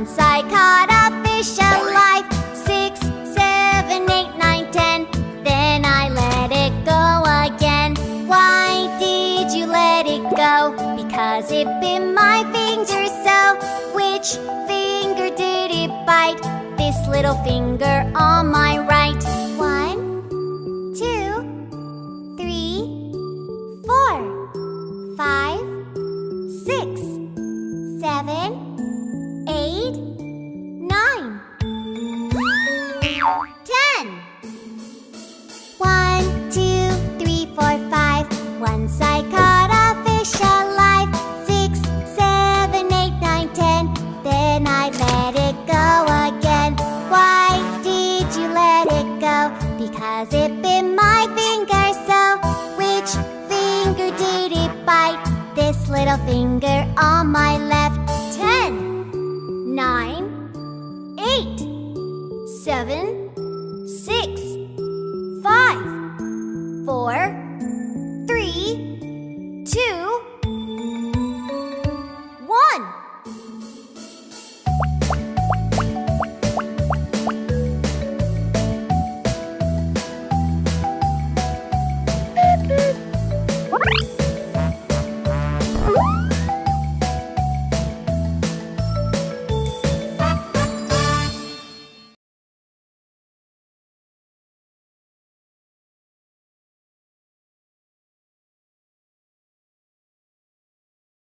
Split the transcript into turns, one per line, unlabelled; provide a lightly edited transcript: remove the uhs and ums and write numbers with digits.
Once I caught a fish alive. 6, 7, 8, 9, 10. Then I let it go again. Why did you let it go? Because it bit my finger so. Which finger did it bite? This little finger on my right. 1, 2, 3, 4, 5, 6, 7, 8, 9, 10. 1, 2, 3, 4, 5. Once I caught a fish alive. 6, 7, 8, 9, 10. Then I let it go again. Why did you let it go? Because it bit my finger so. Which finger did it bite? This little finger on my left. 10, 9, 8, 7,